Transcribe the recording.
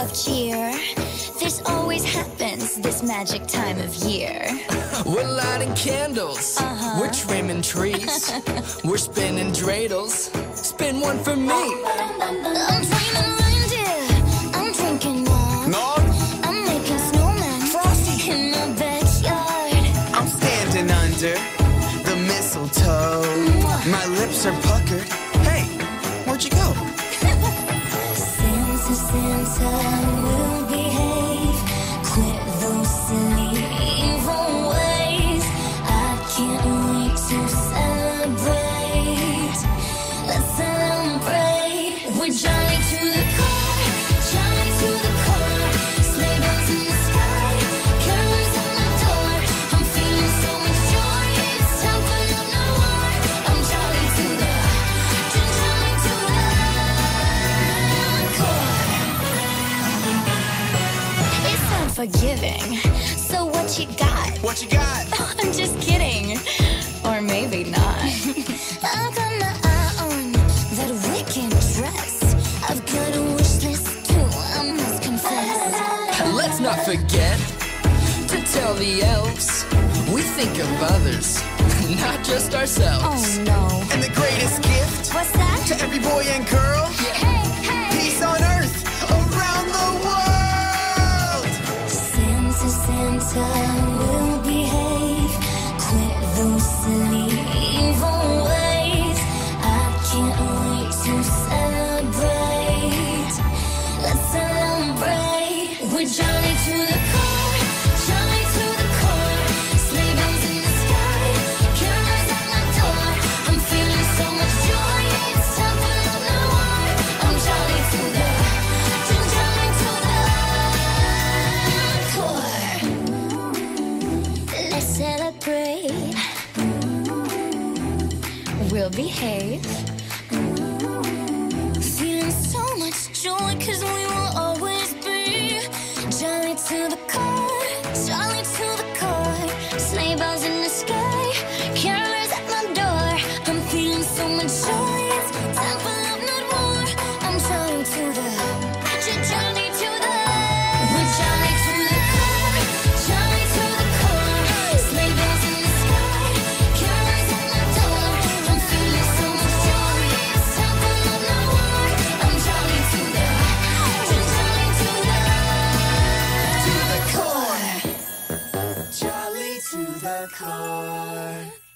of cheer. This always happens this magic time of year. We're lighting candles, we're trimming trees, we're spinning dreidels. Spin one for me. I'm dreaming reindeer, I'm drinking wine. Nog, I'm making snowmen Frosty in my backyard. I'm standing under the mistletoe. My lips are puckered. Hey, where'd you go? Santa, Santa will behave. Quit those silly evil ways. I can't wait to celebrate. Let's celebrate. We're jolly to the core, jolly to the core. Sleigh bells in the sky, carols at my door. I'm feeling so much joy. It's time for love, no war. I'm jolly to the core. It's not forgiving. So what you got? What you got? I'm just kidding. Or maybe not. I've got my eye on that wicked dress. I've got a wish list too, I must confess. Let's not forget to tell the elves we think of others, not just ourselves. Oh no. And the greatest gift What's that? to every boy and girl, Hey, hey. peace on earth around the world. Santa, Santa will behave. Quit those silly evil ways. I can't wait to celebrate. Let's celebrate. We're jolly to the core, jolly to the core. Sleigh bells in the sky, carols at my door. I'm feeling so much joy. It's time for love, no war. I'm jolly to the core. Let's celebrate. We'll behave. Feeling so much joy, 'cause we will always be jolly to the core, jolly to the core. Sleigh bells in the sky, carols at my door. I'm feeling so much joy. It's time for love, not war. I'm jolly to the jolly to the. We're jolly to the core, jolly to the core. Sleigh bells in the sky, carols at my door. I'm feeling so much joy. It's time for love, not war. I'm jolly to the core. Jolly to the core.